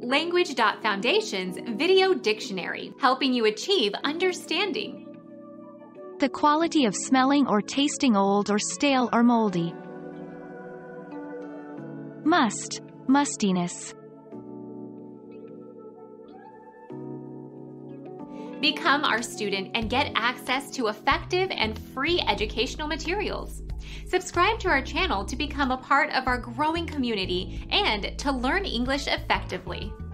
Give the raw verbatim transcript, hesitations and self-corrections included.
Language.Foundation's Video Dictionary, helping you achieve understanding. The quality of smelling or tasting old or stale or moldy. Must, mustiness. Become our student and get access to effective and free educational materials. Subscribe to our channel to become a part of our growing community and to learn English effectively.